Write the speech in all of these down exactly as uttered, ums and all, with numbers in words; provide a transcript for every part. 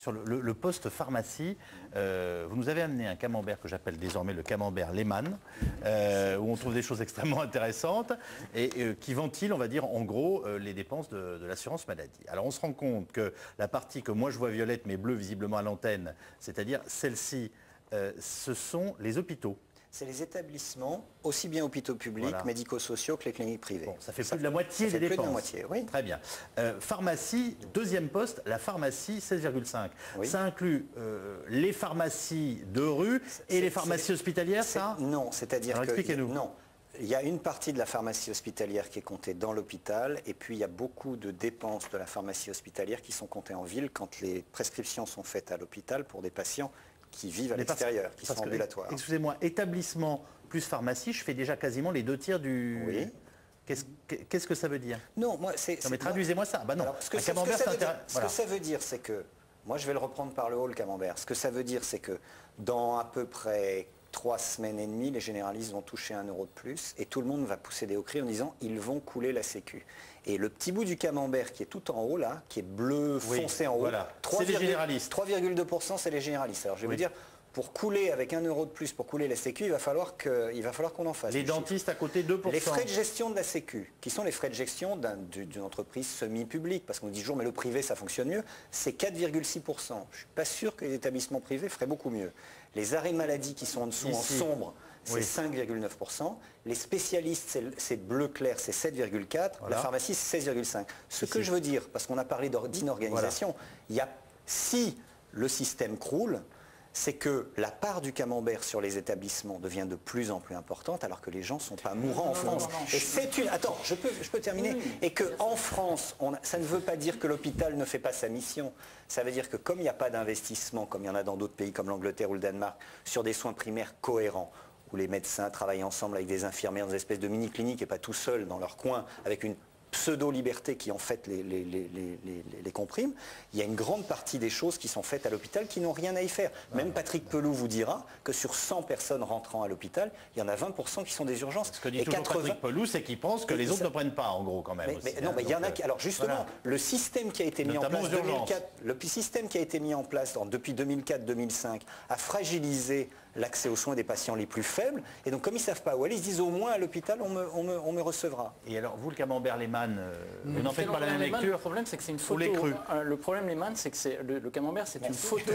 Sur le, le, le poste pharmacie, euh, vous nous avez amené un camembert que j'appelle désormais le camembert Lehmann, euh, où on trouve des choses extrêmement intéressantes et euh, qui ventile, on va dire, en gros, euh, les dépenses de, de l'assurance maladie. Alors on se rend compte que la partie que moi je vois violette mais bleue visiblement à l'antenne, c'est-à-dire celle-ci, euh, ce sont les hôpitaux. C'est les établissements, aussi bien hôpitaux publics, voilà. médico-sociaux que les cliniques privées. Bon, ça fait ça plus de la moitié ça des fait dépenses. Plus de la moitié, oui. Très bien. Euh, pharmacie, deuxième poste, la pharmacie seize virgule cinq. Oui. Ça inclut euh, les pharmacies de rue et les pharmacies hospitalières, ça? Non, c'est-à-dire que... Expliquez-nous. Non. Il y a une partie de la pharmacie hospitalière qui est comptée dans l'hôpital et puis il y a beaucoup de dépenses de la pharmacie hospitalière qui sont comptées en ville quand les prescriptions sont faites à l'hôpital pour des patients qui vivent à l'extérieur, qui sont ambulatoires. Excusez-moi, établissement plus pharmacie, je fais déjà quasiment les deux tiers du... Oui. Qu'est-ce qu'est-ce que ça veut dire? Non, moi c'est... Non mais traduisez-moi ça. Bah non, Alors, ce que, un ça, camembert, ce que, ça veut, voilà. ce que ça veut dire, c'est que... Moi, je vais le reprendre par le haut, le camembert. Ce que ça veut dire, c'est que dans à peu près trois semaines et demie, les généralistes vont toucher un euro de plus et tout le monde va pousser des hauts cris en disant ils vont couler la sécu. Et le petit bout du camembert qui est tout en haut là, qui est bleu foncé oui, en haut, voilà. C'est les généralistes. trois virgule deux pour cent c'est les généralistes. Alors je vais oui. vous dire, pour couler avec un euro de plus, pour couler la sécu, il va falloir que, il va falloir qu'on en fasse. Les dentistes à côté deux pour cent. Les frais de gestion de la sécu, qui sont les frais de gestion d'une entreprise semi-publique, parce qu'on dit toujours mais le privé ça fonctionne mieux, c'est quatre virgule six pour cent. Je ne suis pas sûr que les établissements privés feraient beaucoup mieux. Les arrêts maladie qui sont en dessous, Ici. en sombre, c'est oui. cinq virgule neuf pour cent. Les spécialistes, c'est bleu clair, c'est sept virgule quatre pour cent. Voilà. La pharmacie, c'est seize virgule cinq pour cent. Ce Ici. que je veux dire, parce qu'on a parlé d'inorganisation, voilà. il y a, si le système croule, c'est que la part du camembert sur les établissements devient de plus en plus importante alors que les gens ne sont pas mourants en France. Non, non, non, et c'est une... Attends, je peux, je peux terminer. Oui, et qu'en France, on a... ça ne veut pas dire que l'hôpital ne fait pas sa mission. Ça veut dire que comme il n'y a pas d'investissement, comme il y en a dans d'autres pays comme l'Angleterre ou le Danemark, sur des soins primaires cohérents, où les médecins travaillent ensemble avec des infirmières dans des espèces de mini-cliniques et pas tout seuls dans leur coin, avec une pseudo-liberté qui en fait les, les, les, les, les comprime, il y a une grande partie des choses qui sont faites à l'hôpital qui n'ont rien à y faire. Même Patrick Pelou vous dira que sur cent personnes rentrant à l'hôpital, il y en a vingt pour cent qui sont des urgences. Ce que dit et toujours quatre-vingts... Patrick Pelou, c'est qu'il pense que les autres ça... ne prennent pas, en gros, quand même. Mais, aussi, mais, hein, non, mais il y en a qui... Alors justement, voilà. le système qui a été mis Notamment en place... deux mille quatre, le système qui a été mis en place dans, depuis deux mille quatre deux mille cinq a fragilisé l'accès aux soins des patients les plus faibles. Et donc, comme ils ne savent pas où aller, ils se disent au moins à l'hôpital, on me, on, me, on me recevra. Et alors, vous, le camembert Lehmann, euh, vous n'en faites pas la même Lehmann, lecture? Le problème, c'est que c'est une photo. Euh, le problème, Lehmann, c'est que c'est le, le camembert, c'est une photo.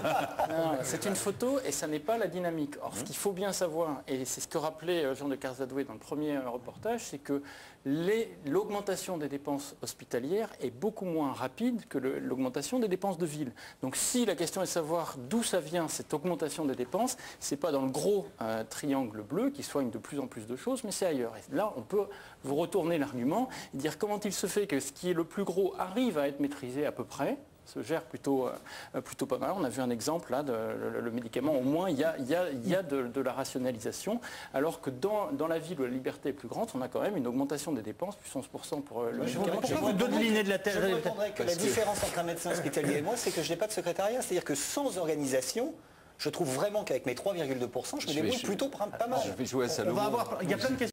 C'est une photo et ça n'est pas la dynamique. Or, ce qu'il faut bien savoir, et c'est ce que rappelait Jean de Carzadoué dans le premier reportage, c'est que l'augmentation des dépenses hospitalières est beaucoup moins rapide que l'augmentation des dépenses de ville. Donc, si la question est de savoir d'où ça vient, cette augmentation des dépenses, c'est pas dans le gros euh, triangle bleu qui soigne de plus en plus de choses, mais c'est ailleurs. Et là, on peut vous retourner l'argument et dire comment il se fait que ce qui est le plus gros arrive à être maîtrisé à peu près, se gère plutôt, euh, plutôt pas mal. On a vu un exemple là, de, le, le médicament, au moins il y a, il y a, il y a de, de la rationalisation, alors que dans, dans la ville où la liberté est plus grande, on a quand même une augmentation des dépenses, plus onze pour cent pour le je médicament. Pourquoi vous dodelinez de la terre? Je vous répondrai que la différence entre un médecin hospitalier et moi, c'est que je n'ai pas de secrétariat. C'est-à-dire que sans organisation, je trouve vraiment qu'avec mes trois virgule deux pour cent, je me débrouille plutôt pas mal. Je vais jouer à Salomon. On va avoir, il y a plein de questions.